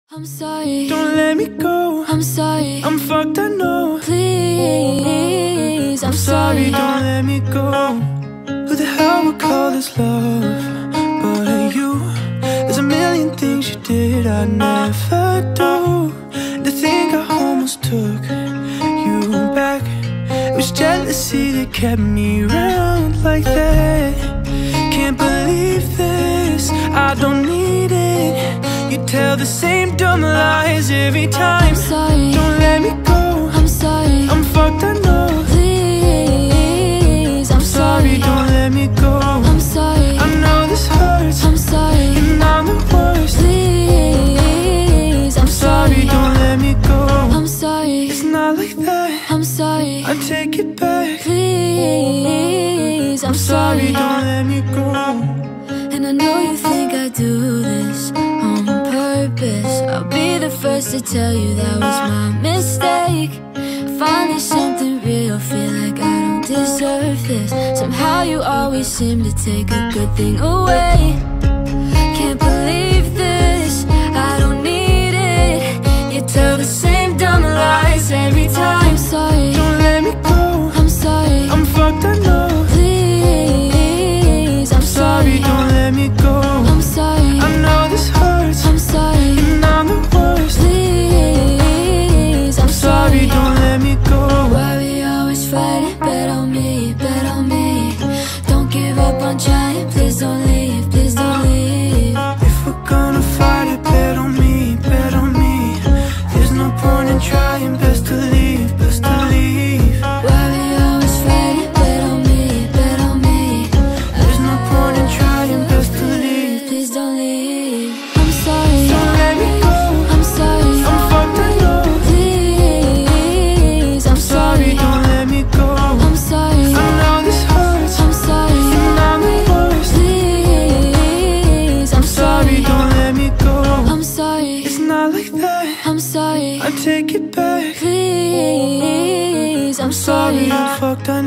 I'm sorry, don't let me go. I'm sorry, I'm fucked, I know. please, I'm Sorry, sorry. don't let me go. Who the hell would call this love but you? There's a million things you did I'd never do. To think I almost took you back. It was jealousy that kept me around like that. Can't believe this, I don't need it. You tell the same dumb lies every time. I'm sorry, don't let me go. I'm sorry, I'm fucked, I know. please, I'm Sorry, don't let me go. I'm sorry, I know this hurts, I'm sorry, and I'm the worst. please, I'm Sorry, don't let me go. I'm sorry, It's not like that, I'm sorry, I take it back. please, I'm Sorry, don't let me go. And I know you think I do this on purpose. I'll be the first to tell you that was my mistake. Finally something real, feel like I don't deserve this. Somehow you always seem to take a good thing away. Can't believe this, I don't need it. You tell the same dumb lies every time. I'm sorry, Don't let me go. I'm sorry, I'm fucked, I know. please, I'm Sorry, don't let me go. I'm sorry, I know this hurts, I'm sorry, and I'm the worst. please, I'm Sorry, don't let me go. Why we always fighting? Bet on me, bet on me. Don't give up on trying, please don't leave, please don't leave. If we're gonna fight it, bet on me, bet on me. There's no point in trying, best to leave, best to leave. Why we always fighting? Bet on me, bet on me. There's no point in trying, best to leave. Please don't leave. I'm sorry, Don't let me go. I'm sorry, I'm fucked, I know. please, I'm Sorry, don't let me go. I'm sorry, I know this hurts, I'm sorry, and I'm the worst. please, I'm Sorry, don't let me go. I'm sorry, It's not like that, I'm sorry, I take it back. please, I'm Sorry, sorry. I'm fucked, I